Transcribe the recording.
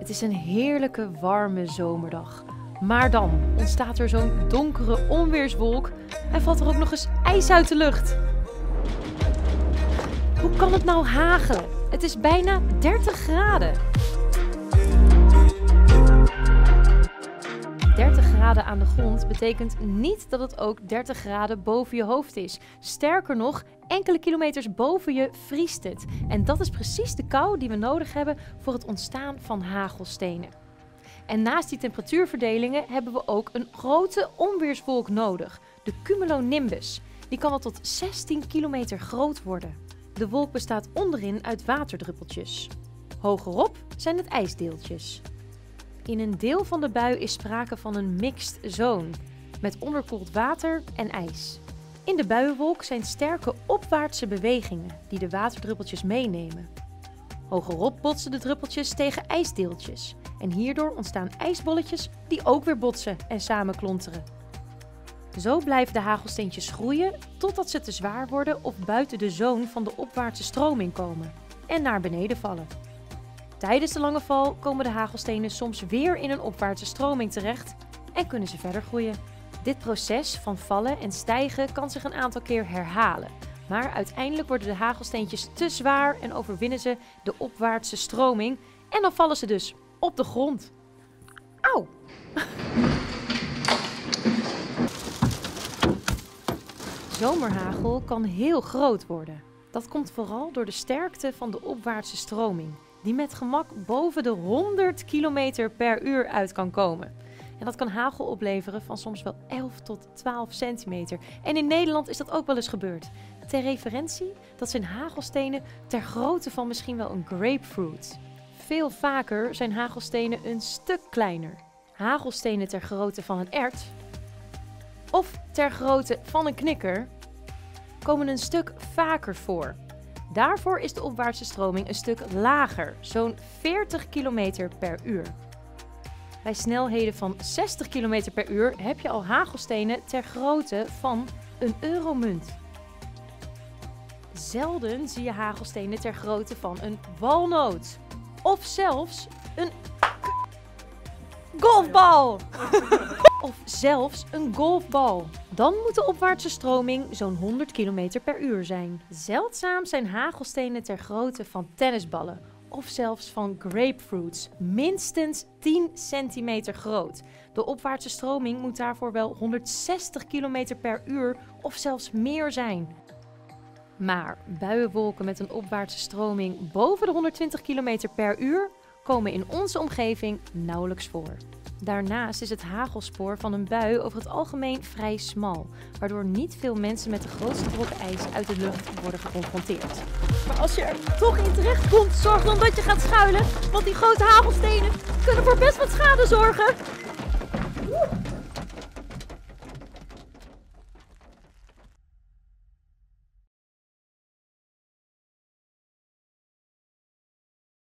Het is een heerlijke, warme zomerdag. Maar dan ontstaat er zo'n donkere onweerswolk en valt er ook nog eens ijs uit de lucht. Hoe kan het nou hagelen? Het is bijna 30 graden. 30 graden aan de grond betekent niet dat het ook 30 graden boven je hoofd is. Sterker nog, enkele kilometers boven je vriest het. En dat is precies de kou die we nodig hebben voor het ontstaan van hagelstenen. En naast die temperatuurverdelingen hebben we ook een grote onweerswolk nodig, de cumulonimbus. Die kan wel tot 16 kilometer groot worden. De wolk bestaat onderin uit waterdruppeltjes. Hogerop zijn het ijsdeeltjes. In een deel van de bui is sprake van een mixed zone, met onderkoeld water en ijs. In de buienwolk zijn sterke opwaartse bewegingen die de waterdruppeltjes meenemen. Hogerop botsen de druppeltjes tegen ijsdeeltjes en hierdoor ontstaan ijsbolletjes die ook weer botsen en samenklonteren. Zo blijven de hagelsteentjes groeien totdat ze te zwaar worden of buiten de zone van de opwaartse stroming komen en naar beneden vallen. Tijdens de lange val komen de hagelstenen soms weer in een opwaartse stroming terecht en kunnen ze verder groeien. Dit proces van vallen en stijgen kan zich een aantal keer herhalen. Maar uiteindelijk worden de hagelsteentjes te zwaar en overwinnen ze de opwaartse stroming. En dan vallen ze dus op de grond. Auw! Zomerhagel kan heel groot worden. Dat komt vooral door de sterkte van de opwaartse stroming, die met gemak boven de 100 km per uur uit kan komen. En dat kan hagel opleveren van soms wel 11 tot 12 centimeter. En in Nederland is dat ook wel eens gebeurd. Ter referentie, dat zijn hagelstenen ter grootte van misschien wel een grapefruit. Veel vaker zijn hagelstenen een stuk kleiner. Hagelstenen ter grootte van een ert of ter grootte van een knikker komen een stuk vaker voor. Daarvoor is de opwaartse stroming een stuk lager, zo'n 40 km per uur. Bij snelheden van 60 km per uur heb je al hagelstenen ter grootte van een euromunt. Zelden zie je hagelstenen ter grootte van een walnoot. Of zelfs een golfbal! Of zelfs een golfbal. Dan moet de opwaartse stroming zo'n 100 km per uur zijn. Zeldzaam zijn hagelstenen ter grootte van tennisballen. Of zelfs van grapefruits, minstens 10 centimeter groot. De opwaartse stroming moet daarvoor wel 160 km per uur of zelfs meer zijn. Maar buienwolken met een opwaartse stroming boven de 120 km per uur komen in onze omgeving nauwelijks voor. Daarnaast is het hagelspoor van een bui over het algemeen vrij smal, waardoor niet veel mensen met de grootste brokken ijs uit de lucht worden geconfronteerd. Maar als je er toch in terecht komt, zorg dan dat je gaat schuilen, want die grote hagelstenen kunnen voor best wat schade zorgen.